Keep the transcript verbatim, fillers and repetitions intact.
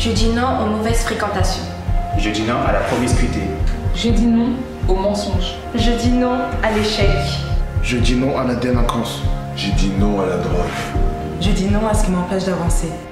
Je dis non aux mauvaises fréquentations. Je dis non à la promiscuité. Je dis non au mensonge. Je dis non à l'échec. Je dis non à la délinquance. Je dis non à la drogue. Je dis non à ce qui m'empêche d'avancer.